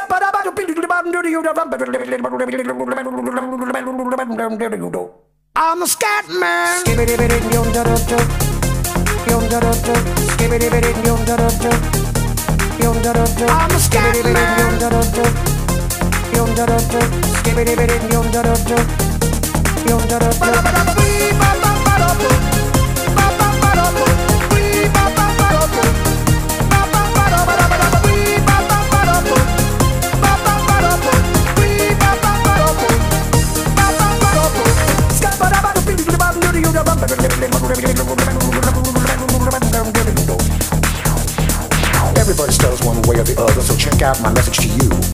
I'm a scat man. I'm a scat Everybody stutters one way or the other, so check out my message to you.